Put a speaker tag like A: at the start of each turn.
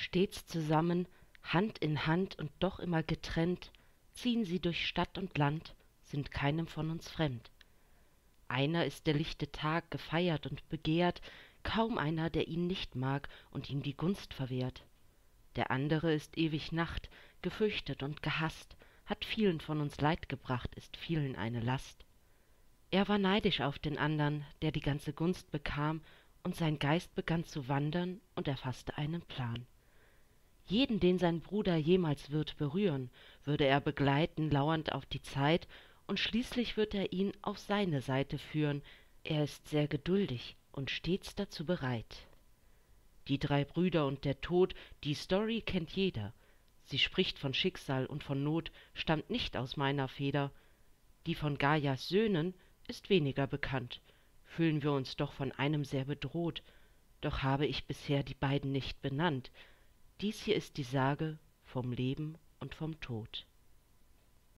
A: Stets zusammen, Hand in Hand und doch immer getrennt, ziehen sie durch Stadt und Land, sind keinem von uns fremd. Einer ist der lichte Tag, gefeiert und begehrt, kaum einer, der ihn nicht mag und ihm die Gunst verwehrt. Der andere ist ewig Nacht, gefürchtet und gehasst, hat vielen von uns Leid gebracht, ist vielen eine Last. Er war neidisch auf den andern, der die ganze Gunst bekam, und sein Geist begann zu wandern, und er faßte einen Plan. Jeden, den sein Bruder jemals wird berühren, würde er begleiten, lauernd auf die Zeit, und schließlich wird er ihn auf seine Seite führen. Er ist sehr geduldig und stets dazu bereit. Die drei Brüder und der Tod, die Story kennt jeder. Sie spricht von Schicksal und von Not, stammt nicht aus meiner Feder. Die von Gaias Söhnen ist weniger bekannt, fühlen wir uns doch von einem sehr bedroht, doch habe ich bisher die beiden nicht benannt. Dies hier ist die Sage vom Leben und vom Tod.